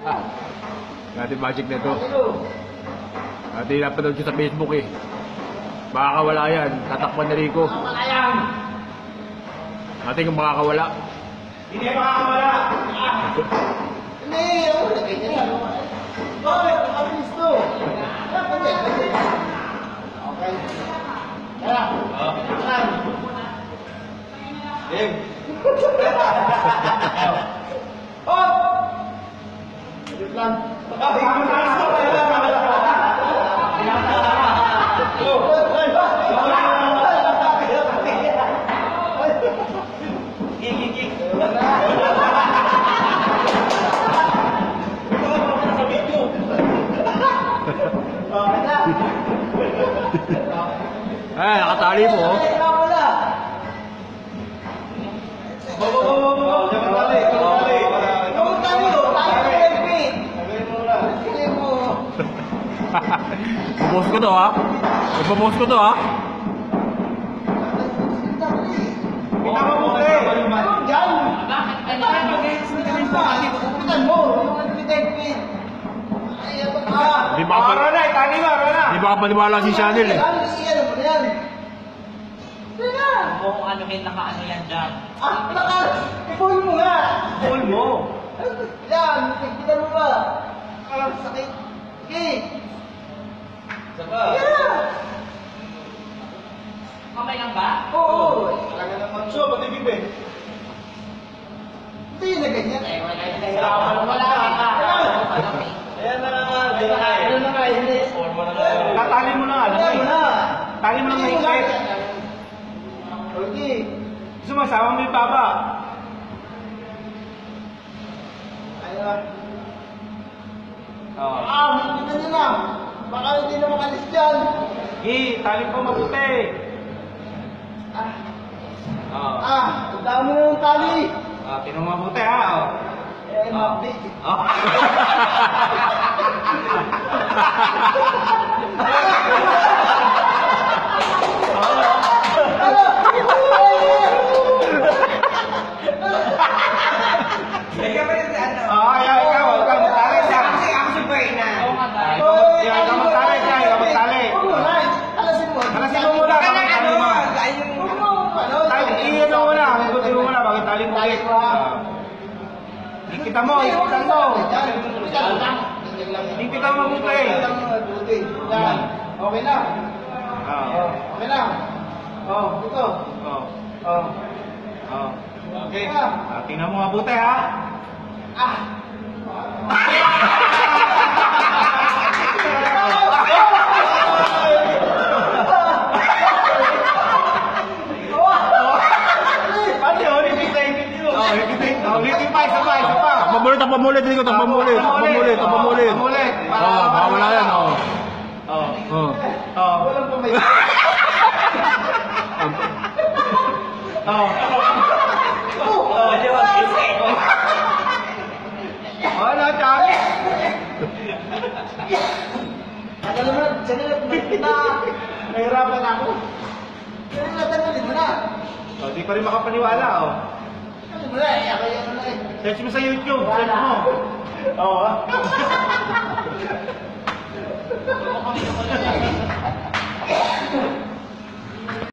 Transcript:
Natin magic na ito. Natin napanood ko sa Facebook eh. Makakawala yan. Tatakpan na Rico. Natin kung makakawala. Hindi makakawala. Hindi, ako na ganyan. Bakit? Nakabilis to. Okay. Tara. Tara. Game. Oh! Wait lang. Ay, nakatali mo oh. Ipopost ko to ha. Ipopost ko to ha. Kita mo mo eh. Di ba paniwala si Chanel eh. Kung ano may naka-ano yan dyan. I-pull mo nga! Pull mo. Yan! Kita mo ba? Alam, sakit. Okay! Saka. Yeah! Kamay lang ba? Oo! Talaga naman siya, pati bibe. Hindi na ganyan. Wala ka. Ayan na naman. Ano na nga, hindi. Tatali mo na. Tali mo na! Tali mo na Hindi mahigpit. Okay. Gusto mo, sama mo yung baba. Ayun. Oo. Hindi na lang. Baka hindi na makalis dyan. Tali ko mabuti. Oo. Ang dami na ng tali. Tinong mabuti ha. Mabi. Kita mo. Kita mo mabuti. Yan. Okay na. Okay na. Ito. Okay. Tingnan mo mabuti ha. Pamulit dito, pamulit. Oh, mawala yan oh. Walang pumay. Ano, Chami? Tagal naman, nahirapan ako. Pero natanggalin mo na. Di pa rin makapaniwala oh. Ano mo na ako yan na eh. Search mo sa YouTube, search mo. Oo.